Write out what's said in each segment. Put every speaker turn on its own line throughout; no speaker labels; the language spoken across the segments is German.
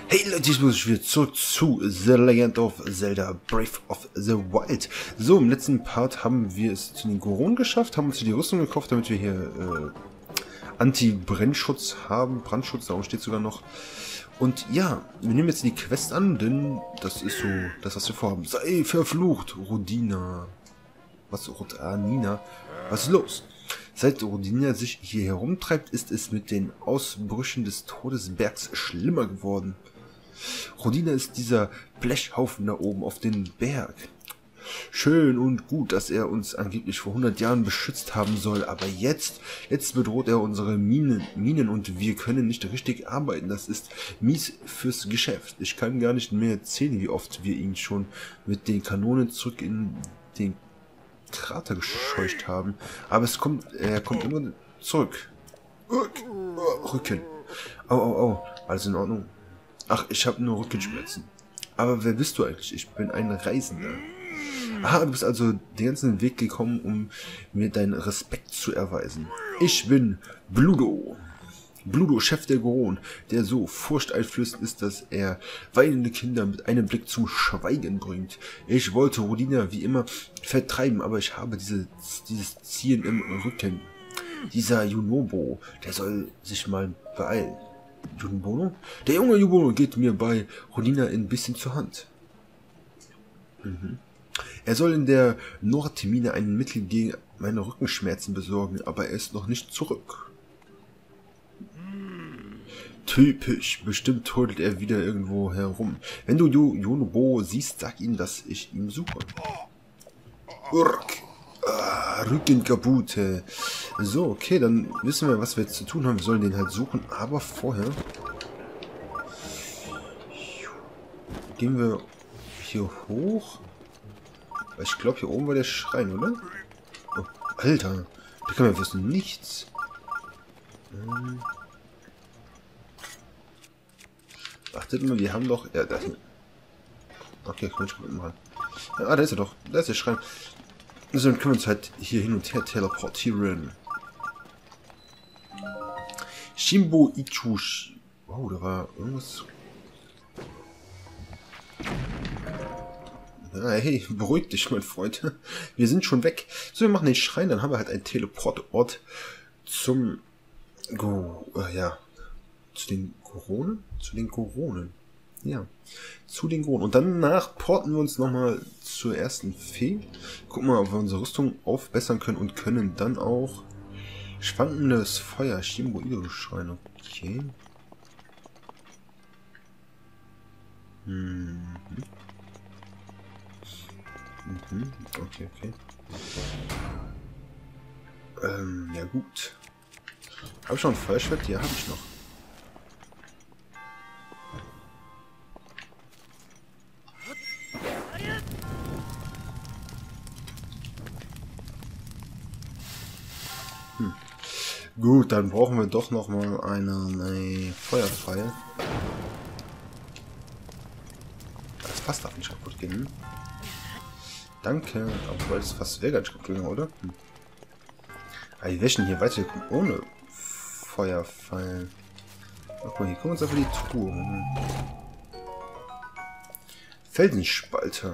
Hey Leute, ich muss wieder zurück zu The Legend of Zelda Breath of the Wild. So, im letzten Part haben wir es zu den Goron geschafft, haben uns die Rüstung gekauft, damit wir hier Anti-Brennschutz haben. Brandschutz, darum steht sogar noch. Und ja, wir nehmen jetzt die Quest an, denn das ist so das, was wir vorhaben. Sei verflucht, Rodina. Was, Rodanina? Was ist los? Seit Rodina sich hier herumtreibt, ist es mit den Ausbrüchen des Todesbergs schlimmer geworden. Rodina ist dieser Blechhaufen da oben auf den Berg. Schön und gut, dass er uns angeblich vor 100 Jahren beschützt haben soll, aber jetzt bedroht er unsere Minen und wir können nicht richtig arbeiten. Das ist mies fürs Geschäft. Ich kann gar nicht mehr zählen, wie oft wir ihn schon mit den Kanonen zurück in den Krater gescheucht haben. Aber er kommt immer zurück. Rücken. Au, au, au. Alles in Ordnung. Ach, ich habe nur Rückenschmerzen. Aber wer bist du eigentlich? Ich bin ein Reisender. Aha, du bist also den ganzen Weg gekommen, um mir deinen Respekt zu erweisen. Ich bin Bludo. Bludo, Chef der Goron, der so furchteinflößend ist, dass er weinende Kinder mit einem Blick zum Schweigen bringt. Ich wollte Rodina wie immer vertreiben, aber ich habe dieses Ziehen im Rücken. Dieser Yunobo, der soll sich mal beeilen. Junbono? Der junge Junbono geht mir bei Rodina ein bisschen zur Hand. Er soll in der Nordmine ein Mittel gegen meine Rückenschmerzen besorgen, aber er ist noch nicht zurück. Typisch, bestimmt turtelt er wieder irgendwo herum. Wenn du Yunobo siehst, sag ihm, dass ich ihn suche. Rücken kaputt. So, okay, dann wissen wir, was wir jetzt zu tun haben. Wir sollen den halt suchen, aber vorher gehen wir hier hoch. Ich glaube, hier oben war der Schrein, oder? Oh, Alter, da kann man ja wissen, nichts. Achtet mal, wir haben doch... Ja, da ist... Okay, kann ich gut machen. Ah, da ist er doch. Da ist der Schrein. Also dann können wir uns halt hier hin und her teleportieren. Shimbo Ichushi. Wow, da war irgendwas... Ah, hey, beruhig dich, mein Freund. Wir sind schon weg. So, wir machen den Schrein, dann haben wir halt einen Teleportort zum... ja. Zu den Goronen? Zu den Goronen. Ja. Zu den Goronen. Und danach porten wir uns nochmal zur ersten Fee. Gucken mal, ob wir unsere Rüstung aufbessern können und können dann auch schwankendes Feuer. Shimbo Idol-Schrein. Okay. Okay, okay. Ja gut. Habe ich noch ein Feuerschwert? Ja, habe ich noch. Gut, dann brauchen wir doch noch mal eine Feuerpfeil. Das Fass darf nicht kaputt gehen. Danke, obwohl es fast wäre ganz kaputt gegangen, oder? Aber die Wäschen hier weiterkommen ohne Feuerpfeil. Guck mal, hier kommen uns einfach die Truhe. Felsenspalter.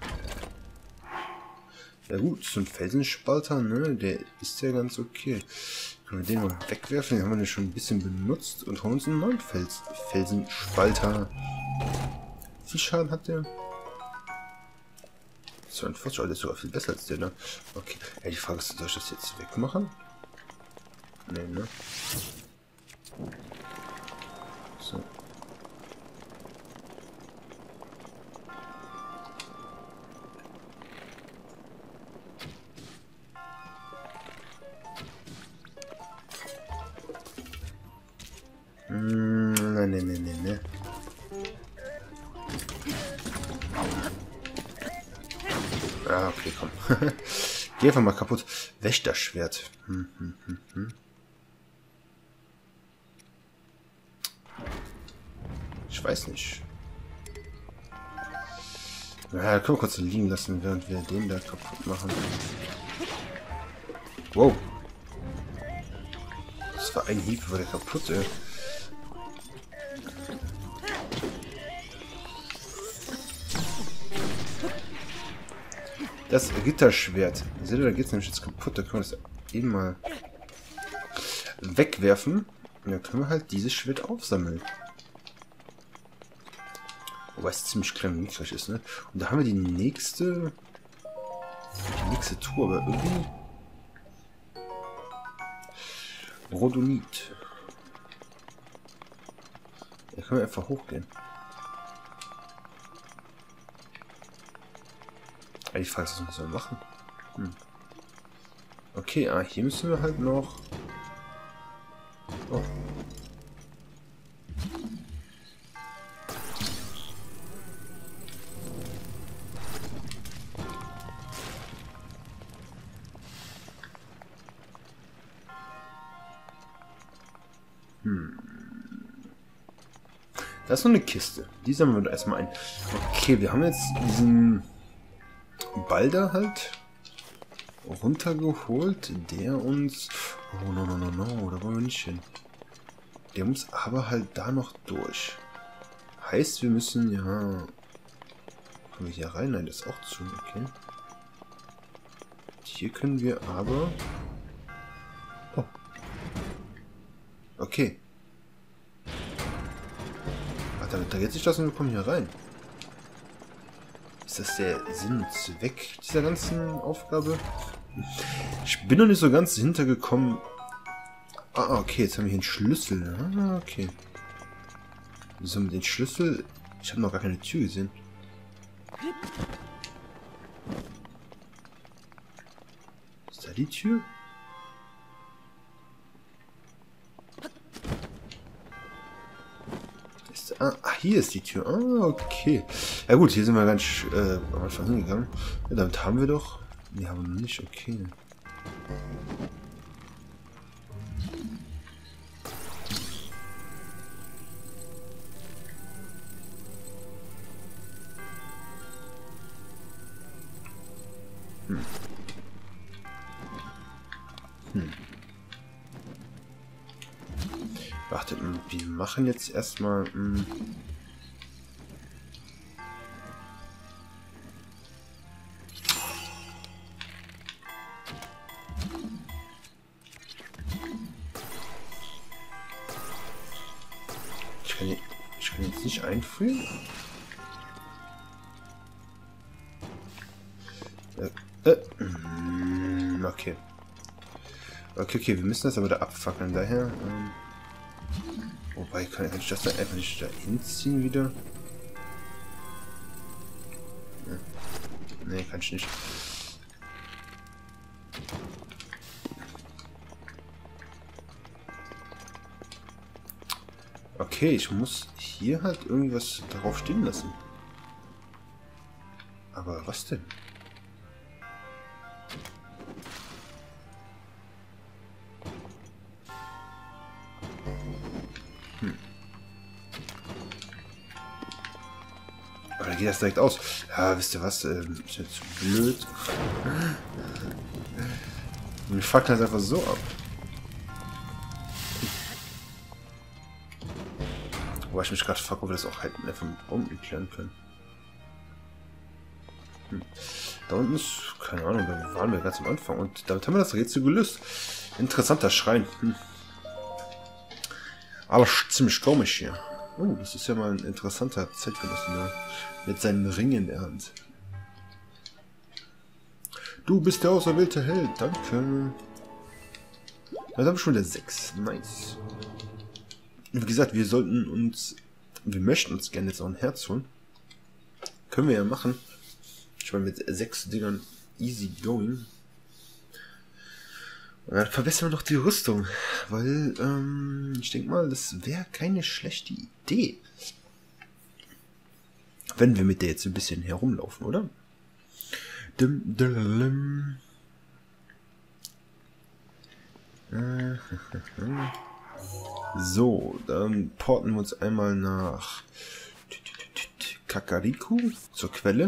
Ja gut, so ein Felsenspalter, ne, der ist ja ganz okay. Können wir den mal wegwerfen, den haben wir ja schon ein bisschen benutzt und holen uns einen neuen Felsenspalter. Wie viel Schaden hat der? 42, der ist sogar viel besser als der, ne? Okay, ja, die Frage ist, soll ich das jetzt wegmachen? Ne, ne? So. Ne. Ah, okay, komm. Geh einfach mal kaputt. Wächterschwert. Ich weiß nicht. Ja, können wir kurz liegen lassen, während wir den da kaputt machen. Wow. Das war ein Hieb, war der kaputt, ey. Das Ritterschwert. Seht ihr, da geht es nämlich jetzt kaputt. Da können wir das eben mal wegwerfen. Und dann können wir halt dieses Schwert aufsammeln. Wobei es ziemlich klein und niedrig ist, ne? Und da haben wir die nächste Tour, aber irgendwie... Rhodonit. Da können wir einfach hochgehen. Die Frage ist, was müssen wir machen? Okay, hier müssen wir halt noch... Oh. Da ist noch eine Kiste. Die sammeln wir erstmal ein. Okay, wir haben jetzt diesen Balder halt runtergeholt, der uns... Oh, no, da wollen wir nicht hin. Der muss aber halt da noch durch. Heißt, wir müssen ja... Kommen wir hier rein? Nein, das ist auch zu. Okay. Hier können wir aber... Oh. Okay. Ach, damit da geht sich das und wir kommen hier rein. Ist das der Sinn und Zweck dieser ganzen Aufgabe? Ich bin noch nicht so ganz hintergekommen. Ah, okay, jetzt haben wir hier einen Schlüssel. Ah, okay. Wieso mit dem Schlüssel? Ich habe noch gar keine Tür gesehen. Ist da die Tür? Hier ist die Tür. Ah, okay. Ja gut, hier sind wir ganz am Anfang hingegangen. Ja, damit haben wir doch... Nee, haben wir noch nicht. Okay. Wartet, wir machen jetzt erstmal... Ich kann jetzt nicht einfrieren. Okay. Okay, wir müssen das aber da abfackeln, daher... Wobei, kann ich das dann einfach nicht da hinziehen wieder? Nee, kann ich nicht. Okay, ich muss hier halt irgendwas darauf stehen lassen. Aber was denn? Aber da geht das direkt aus. Ja, wisst ihr was? Ist jetzt zu blöd. Wir fackeln das einfach so ab. Wobei ich mich gerade frage, ob wir das auch halt einfach mit Bomben klären können. Da unten ist, keine Ahnung, da waren wir ganz am Anfang und damit haben wir das Rätsel gelöst. Interessanter Schrein. Aber ziemlich komisch hier. Oh, das ist ja mal ein interessanter Zeitgenosse mit seinen Ringen in der Hand. Du bist der auserwählte Held, danke. Dann haben wir schon der 6. Nice. Wie gesagt, wir möchten uns gerne jetzt auch ein Herz holen. Können wir ja machen. Ich meine, mit 6 Dingern easy going. Und dann verbessern wir noch die Rüstung. Weil, ich denke mal, das wäre keine schlechte Idee. Wenn wir mit der jetzt ein bisschen herumlaufen, oder? So, dann porten wir uns einmal nach Kakariko zur Quelle.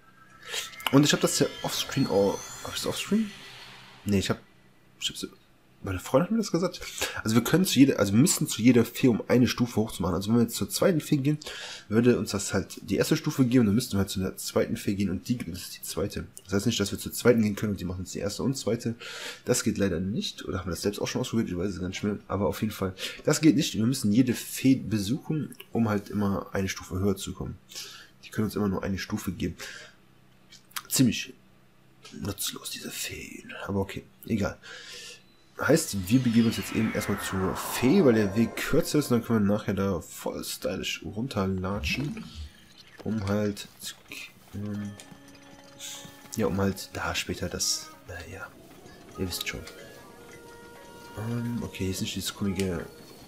Und ich habe das ja offscreen. Oh, habe ich es offscreen? Nee, ich hab's Meine Freundin hat mir das gesagt. Also wir können wir müssen zu jeder Fee, um eine Stufe hochzumachen. Also wenn wir jetzt zur zweiten Fee gehen, würde uns das halt die erste Stufe geben, dann müssten wir halt zu der zweiten Fee gehen und die gibt uns die zweite. Das heißt nicht, dass wir zur zweiten gehen können und die machen uns die erste und zweite. Das geht leider nicht. Oder haben wir das selbst auch schon ausprobiert? Ich weiß es ganz schnell. Aber auf jeden Fall, das geht nicht. Wir müssen jede Fee besuchen, um halt immer eine Stufe höher zu kommen. Die können uns immer nur eine Stufe geben. Ziemlich nutzlos, diese Feen. Aber okay, egal. Heißt, wir begeben uns jetzt eben erstmal zur Fee, weil der Weg kürzer ist und dann können wir nachher da voll stylisch runterlatschen, um halt um halt da später das, ja, ihr wisst schon. Okay, hier ist nicht dieses komische,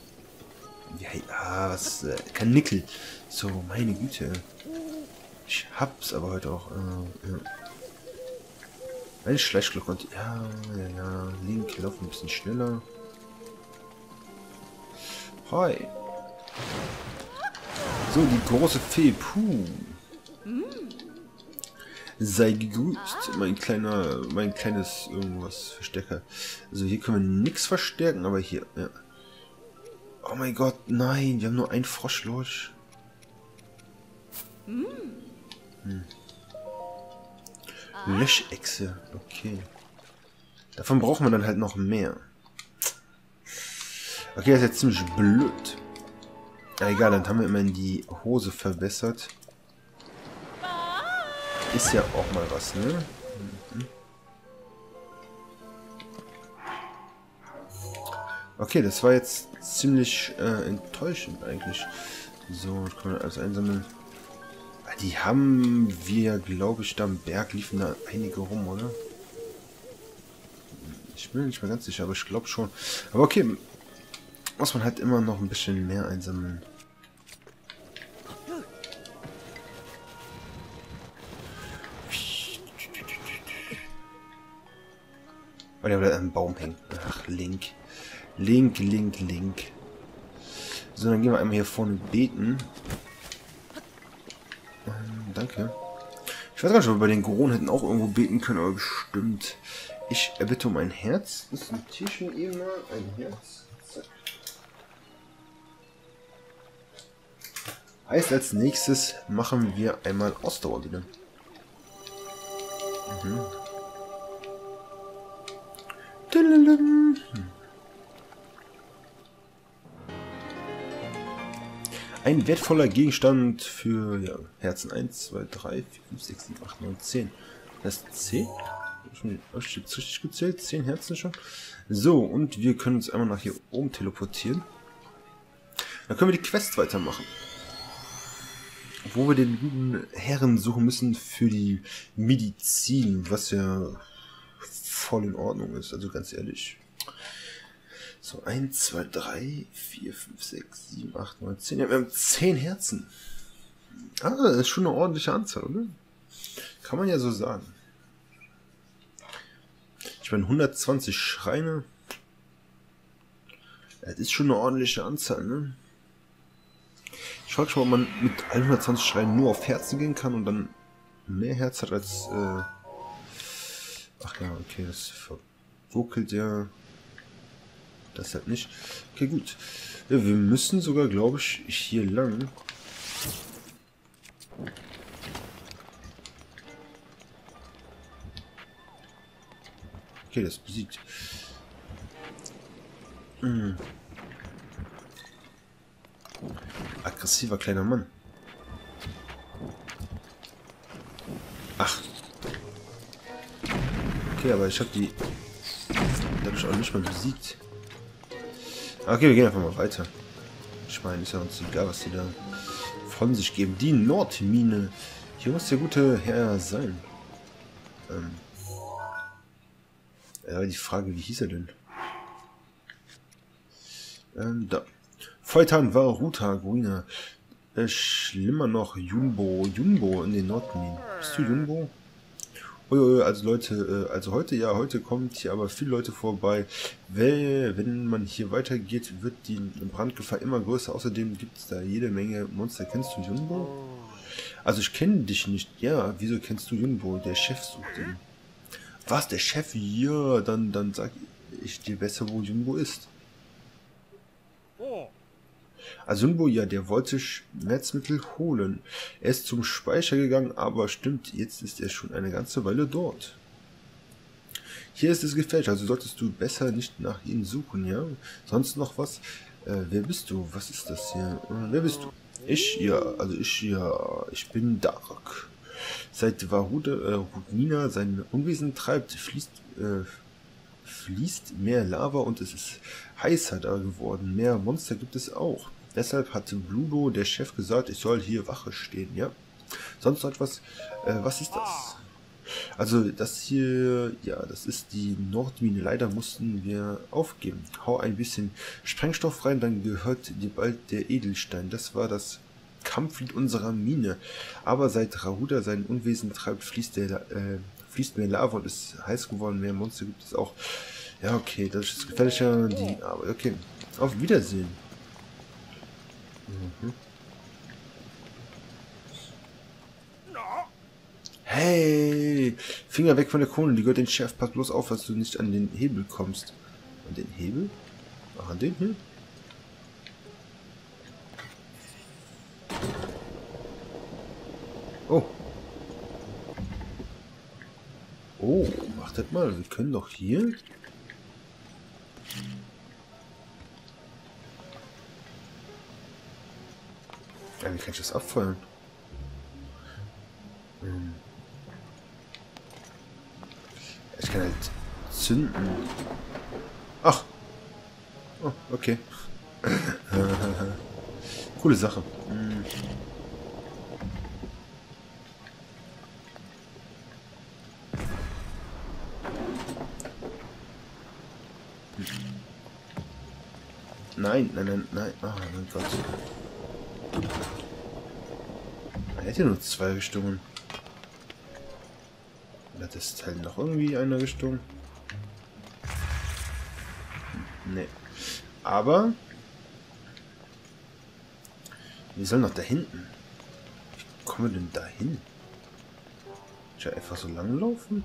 kein Nickel. So, meine Güte. Ich hab's aber heute auch, ja. Eine Schleichglocke und ja, Link, lauf ein bisschen schneller. Hi. So, die große Fee, puh. Sei gegrüßt, mein kleines irgendwas Verstecker. Also hier können wir nichts verstärken, aber hier, ja. Oh mein Gott, nein, wir haben nur ein Froschlorch. Löschechse, okay. Davon brauchen wir dann halt noch mehr. Okay, das ist jetzt ziemlich blöd. Egal, dann haben wir immerhin die Hose verbessert. Ist ja auch mal was, ne? Okay, das war jetzt ziemlich enttäuschend eigentlich. So, können wir alles einsammeln. Die haben wir, glaube ich, da am Berg liefen da einige rum, oder? Ich bin nicht mehr ganz sicher, aber ich glaube schon. Aber okay, muss man halt immer noch ein bisschen mehr einsammeln. Oh, der bleibt am Baum hängen. Ach, Link. Link. So, dann gehen wir einmal hier vorne beten. Danke. Ich weiß gar nicht, ob wir bei den Goron hätten auch irgendwo beten können, aber bestimmt. Ich erbitte um ein Herz. Das notiere ich mir eben mal. Ein Herz. Zack. Heißt, als nächstes machen wir einmal Ausdauer wieder. Ein wertvoller Gegenstand für Herzen 1, 2, 3, 4, 5, 6, 7, 8, 9, 10. Das ist 10? Habe ich jetzt richtig gezählt? 10 Herzen schon? So, und wir können uns einmal nach hier oben teleportieren. Dann können wir die Quest weitermachen. Wo wir den guten Herren suchen müssen für die Medizin, was ja voll in Ordnung ist, also ganz ehrlich. So, 1, 2, 3, 4, 5, 6, 7, 8, 9, 10. Ja, wir haben 10 Herzen. Ah, das ist schon eine ordentliche Anzahl, oder? Kann man ja so sagen. Ich meine, 120 Schreine. Das ist schon eine ordentliche Anzahl, ne? Ich frage schon, ob man mit 120 Schreinen nur auf Herzen gehen kann und dann mehr Herz hat als... Ach ja, okay, das verwuckelt ja... Das halt nicht. Okay, gut. Ja, wir müssen sogar, glaube ich, hier lang. Okay, das besiegt. Aggressiver kleiner Mann. Ach. Okay, aber ich habe die dadurch auch nicht mal besiegt. Okay, wir gehen einfach mal weiter. Ich meine, ist ja uns egal, was die da von sich geben. Die Nordmine. Hier muss der gute Herr sein. Ja, die Frage, wie hieß er denn? Da. Feutan war Ruta, Gruina. Schlimmer noch, Jumbo in den Nordminen. Bist du Jumbo? Also Leute, also heute kommt hier aber viele Leute vorbei. Wenn man hier weitergeht, wird die Brandgefahr immer größer. Außerdem gibt es da jede Menge Monster. Kennst du Jumbo? Also ich kenne dich nicht. Ja, wieso kennst du Jumbo? Der Chef sucht ihn. Was, der Chef? Ja, dann sag ich dir besser, wo Junbo ist. Also Junbo, ja, der wollte Schmerzmittel holen. Er ist zum Speicher gegangen, aber stimmt, jetzt ist er schon eine ganze Weile dort. Hier ist es gefälscht, also solltest du besser nicht nach ihm suchen, ja? Sonst noch was? Wer bist du? Was ist das hier? Wer bist du? Ich bin Dark. Seit Rudnina sein Unwesen treibt, fließt mehr Lava und es ist heißer da geworden. Mehr Monster gibt es auch. Deshalb hat Bludo, der Chef, gesagt, ich soll hier Wache stehen, ja? Sonst noch etwas? Was ist das? Also das hier, ja, das ist die Nordmine. Leider mussten wir aufgeben. Hau ein bisschen Sprengstoff rein, dann gehört dir bald der Edelstein. Das war das Kampflied unserer Mine. Aber seit Rahuda sein Unwesen treibt, fließt mehr Lava und ist heiß geworden. Mehr Monster gibt es auch. Ja, okay, das ist gefährlicher. Aber okay, auf Wiedersehen. Mhm. Hey, Finger weg von der Krone, die gehört den Chef. Pass bloß auf, dass du nicht an den Hebel kommst. An den Hebel? Ach, an den hier? Oh. Oh, wartet mal, wir können doch hier... Ja, wie kann ich das abfeuern? Ich kann halt zünden. Ach. Oh, okay. Coole Sache. Nein, nein, nein, nein. Oh mein Gott. Man hätte nur 2 Richtungen. Hat das Teil noch irgendwie eine Richtung? Nee. Aber wir sollen noch da hinten. Wie kommen wir denn da hin? Ich ja einfach so lang laufen?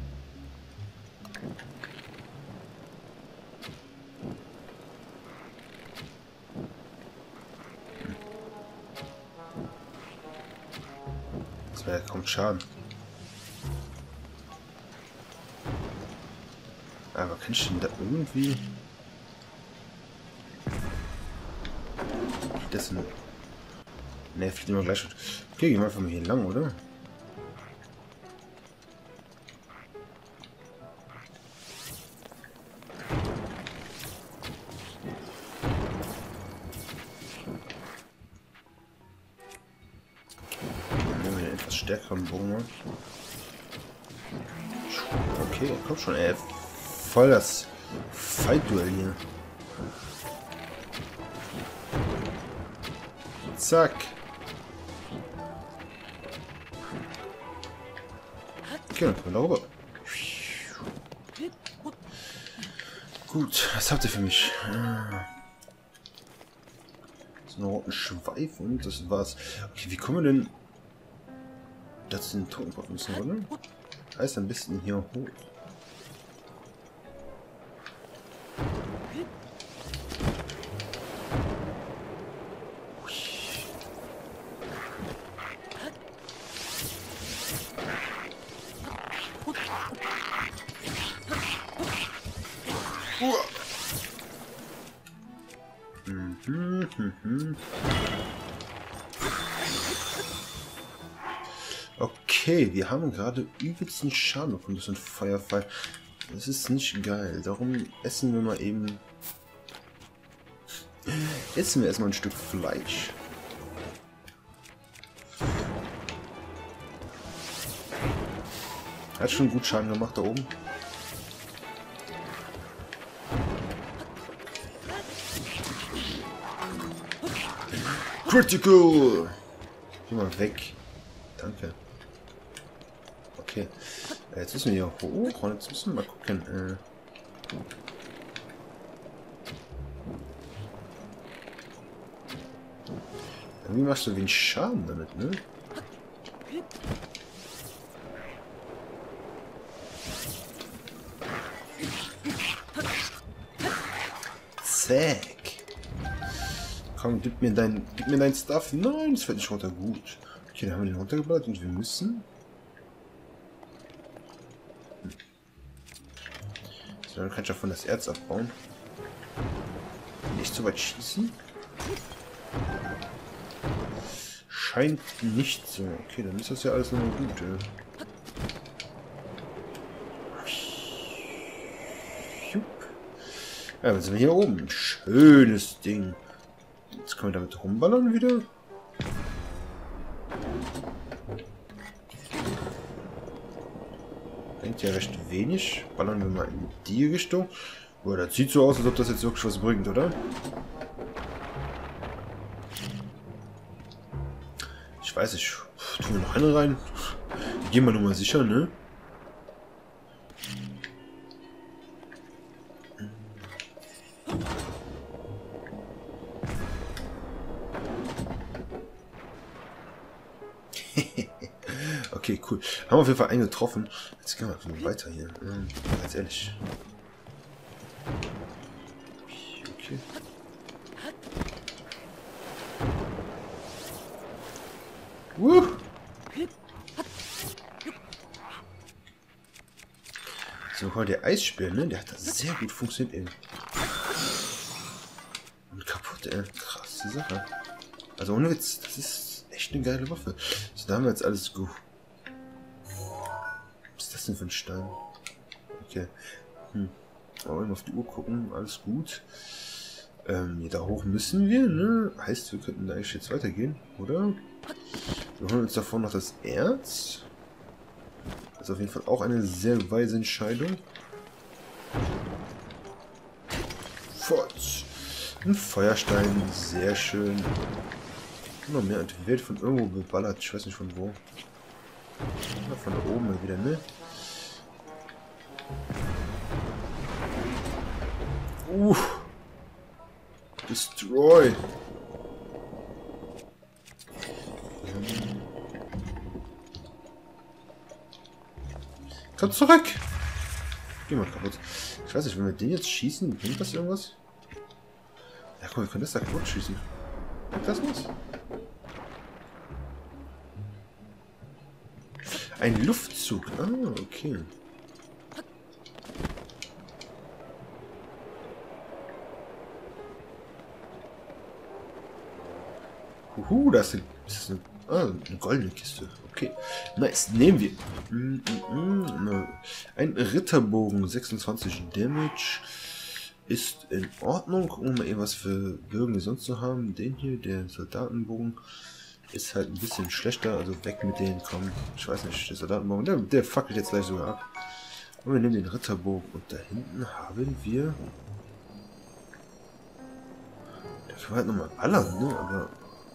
Das wäre ja kaum Schaden. Aber kann ich denn da irgendwie... Das ist ne, fliegt immer gleich. Okay, gehen wir einfach mal hier lang, oder? Dann nehmen wir den etwas stärkeren Bogen. Okay, komm schon, ey. Voll das Fight-Duell hier. Zack. Okay, dann kommen wir darüber. Gut, was habt ihr für mich? So einen roten Schweif und das war's. Okay, wie kommen wir denn... Das sind Totenkopf müssen, oder? Heißt ein bisschen hier hoch. Okay, wir haben gerade übelsten Schaden von diesem Feuerfall. Das ist nicht geil. Darum essen wir mal eben... Essen wir erstmal ein Stück Fleisch. Hat schon gut Schaden gemacht da oben. Critical! Geh mal weg. Danke. Okay. Jetzt müssen wir hier hoch und jetzt müssen wir mal gucken. Wie machst du wenig Schaden damit, ne? Zack. Komm, gib mir dein Stuff. Nein, das fällt nicht runter. Gut. Okay, dann haben wir den runtergeballert und wir müssen... So, dann kann ich davon das Erz abbauen. Nicht so weit schießen? Scheint nicht so. Okay, dann ist das ja alles nochmal gut, ja. Ja, dann sind wir hier oben. Schönes Ding. Jetzt können wir damit rumballern wieder. Bringt ja recht wenig. Ballern wir mal in die Richtung. Boah, das sieht so aus, als ob das jetzt wirklich was bringt, oder? Ich weiß nicht. Tun wir noch eine rein? Gehen wir nur mal sicher, ne? Okay, cool. Haben wir auf jeden Fall einen getroffen. Jetzt gehen wir einfach mal weiter hier. Ganz ehrlich. Okay. So, der Eisspiel, ne? Der hat da sehr gut funktioniert, ey. Und kaputt, ey. Krasse Sache. Also ohne Witz, das ist echt eine geile Waffe. So, da haben wir jetzt alles gut. Was ist das denn für ein Stein? Okay. Aber immer auf die Uhr gucken, alles gut. Da hoch müssen wir, ne? Heißt, wir könnten da eigentlich jetzt weitergehen, oder? Wir holen uns davon noch das Erz. Das ist auf jeden Fall auch eine sehr weise Entscheidung. Fort. Ein Feuerstein, sehr schön. Noch mehr, die wird von irgendwo beballert, ich weiß nicht von wo. Ja, von da oben mal wieder, ne? Destroy. Komm zurück! Geh mal kaputt. Ich weiß nicht, wenn wir den jetzt schießen, bringt das irgendwas? Ja, guck mal, wir können das da kaputt schießen. Bringt das was? Ein Luftzug. Ah, okay. Das ist eine goldene Kiste. Okay. Nice. Nehmen wir. Ein Ritterbogen. 26 Damage. Ist in Ordnung. Gucken wir mal eben, was für Bögen wir sonst noch haben. Den hier, der Soldatenbogen, ist halt ein bisschen schlechter. Also weg mit denen. Komm. Ich weiß nicht. Der Soldatenbogen, der fackelt jetzt gleich sogar ab. Und wir nehmen den Ritterbogen. Und da hinten haben wir... Da können wir halt nochmal ballern, ne? Aber...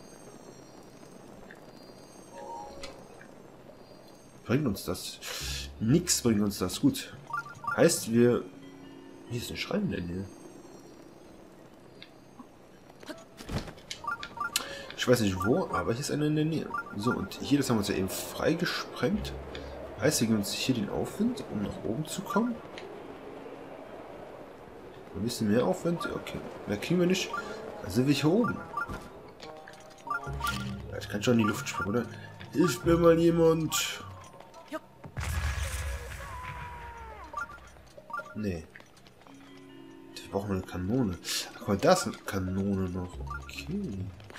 bringt uns das? Nix bringt uns das. Gut. Heißt, wir... Hier ist ein Schrein in der Nähe. Ich weiß nicht wo, aber hier ist einer in der Nähe. So, und hier, das haben wir uns ja eben freigesprengt. Heißt, wir geben uns hier den Aufwind, um nach oben zu kommen. Ein bisschen mehr Aufwind. Okay, mehr kriegen wir nicht. Dann sind wir hier oben. Ja, ich kann schon in die Luft springen, oder? Hilft mir mal jemand. Nee. Wir brauchen eine Kanone. Ach, aber da ist eine Kanone noch. Okay.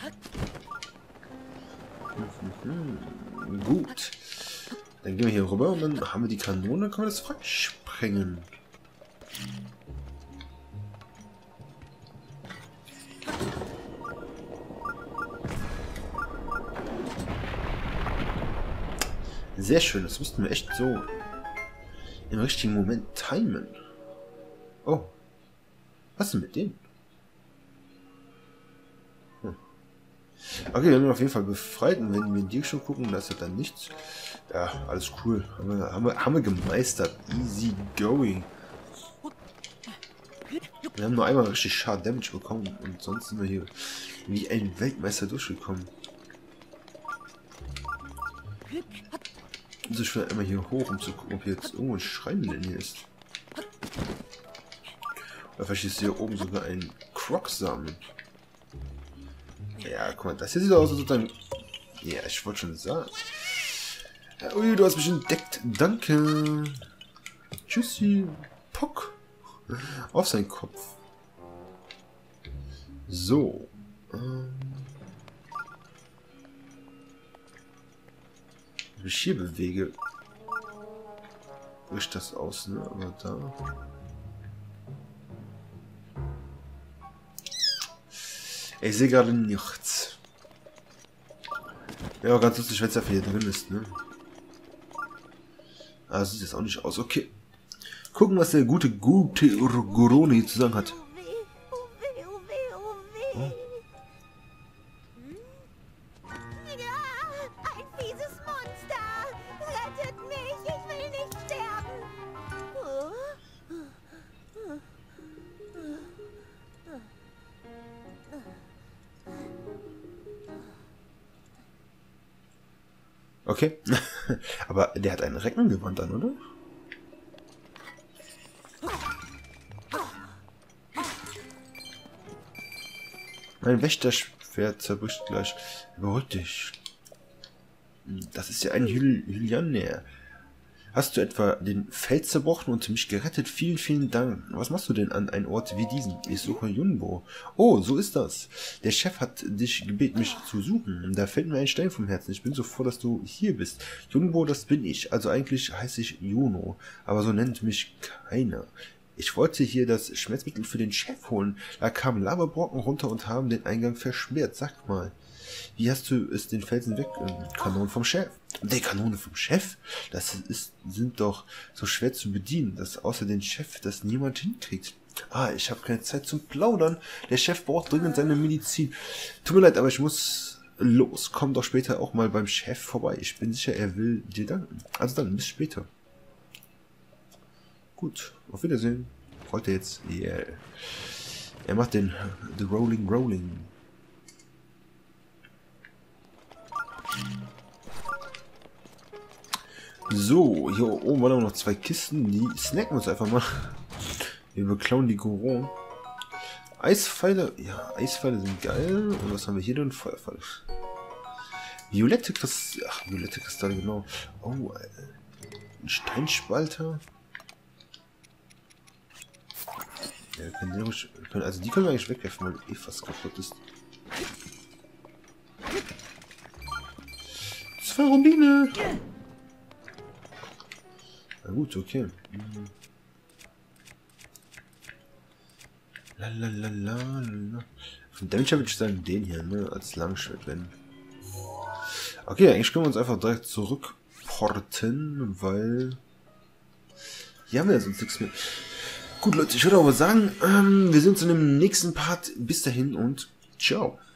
Gut. Dann gehen wir hier rüber und dann haben wir die Kanone, dann können wir das freisprengen. Sehr schön, das müssten wir echt so im richtigen Moment timen. Oh. Was ist denn mit denen? Okay, wir haben ihn auf jeden Fall befreit und wenn wir in die Richtung gucken, da ist ja dann nichts. Ja, alles cool. Haben wir gemeistert. Easy going. Wir haben nur einmal richtig Schaden Damage bekommen und sonst sind wir hier wie ein Weltmeister durchgekommen. Also ich will einmal hier hoch, um zu gucken, ob hier jetzt irgendwo ein Schrein in der Nähe ist. Oder vielleicht ist hier oben sogar ein Croc-Samen. Ja, guck mal, das hier sieht aus, als ob dann... Ja, ich wollte schon sagen. Ja, ui, du hast mich entdeckt. Danke. Tschüssi. Pock. Auf seinen Kopf. So. Wenn ich hier bewege, bricht das aus, ne? Aber da... Ich sehe gerade nichts. Ja, ganz lustig, wenn es dafür hier drin ist, ne? Ah, sieht jetzt auch nicht aus. Okay. Gucken, was der gute Gorone hier zu sagen hat. Oh.
Ein fieses Monster! Rettet mich! Ich will nicht sterben!
Okay. Aber der hat einen Reckengewand an, oder? Mein Wächterschwert zerbricht gleich. Beruhig dich. Das ist ja ein Hylianer. Hast du etwa den Fels zerbrochen und mich gerettet? Vielen, vielen Dank. Was machst du denn an einem Ort wie diesen? Ich suche Yunbo. Oh, so ist das. Der Chef hat dich gebeten, mich zu suchen. Da fällt mir ein Stein vom Herzen. Ich bin so froh, dass du hier bist. Yunbo, das bin ich. Also eigentlich heiße ich Juno. Aber so nennt mich keiner. Ich wollte hier das Schmerzmittel für den Chef holen. Da kamen Lavabrocken runter und haben den Eingang versperrt. Sag mal, wie hast du es den Felsen weg? Kanonen vom Chef. Die Kanone vom Chef? Sind doch so schwer zu bedienen, dass außer den Chef das niemand hinkriegt. Ah, ich habe keine Zeit zum Plaudern. Der Chef braucht dringend seine Medizin. Tut mir leid, aber ich muss los. Komm doch später auch mal beim Chef vorbei. Ich bin sicher, er will dir danken. Also dann, bis später. Gut, auf Wiedersehen. Heute jetzt. Yeah. Er macht den The Rolling Rolling. So, hier oben waren noch 2 Kisten. Die snacken wir uns einfach mal. Wir beklauen die Goron. Eispfeile. Ja, Eispfeile sind geil. Und was haben wir hier denn? Feuerpfeile. Violette Kristalle. Ach, violette Kristalle, genau. Oh, ein Steinspalter. Ja, also die können wir eigentlich wegwerfen, weil eh fast kaputt ist. 2 Rubine! Na gut, okay. Lalalala. Von Damage würde ich sagen, den hier, ne? Als Langschwert, wenn. Okay, eigentlich können wir uns einfach direkt zurückporten, weil. Hier haben wir ja sonst nichts mehr. Gut, Leute, ich würde aber sagen, wir sehen uns in dem nächsten Part. Bis dahin und ciao.